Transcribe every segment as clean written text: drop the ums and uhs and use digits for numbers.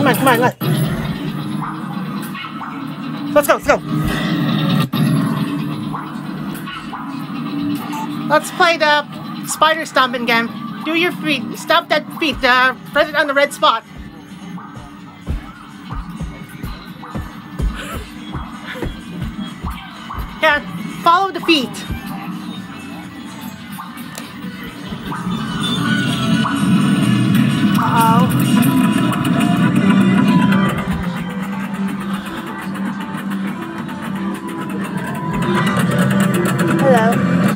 on, come on, let's go, let's go. Let's play the spider stomping game. Do your feet, stomp that feet, press it on the red spot. Yeah, follow the feet. Uh-oh. Hello.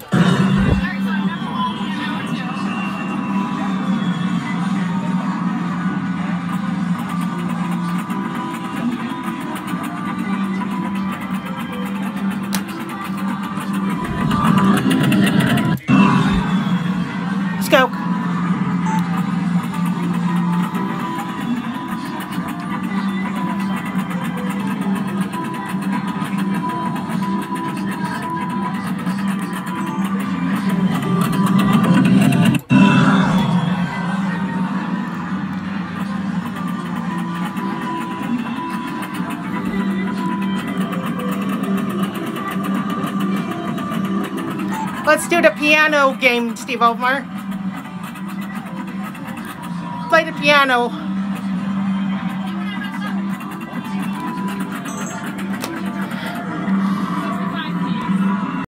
Let's go. Let's do the piano game, Steve Overmyer. Play the piano.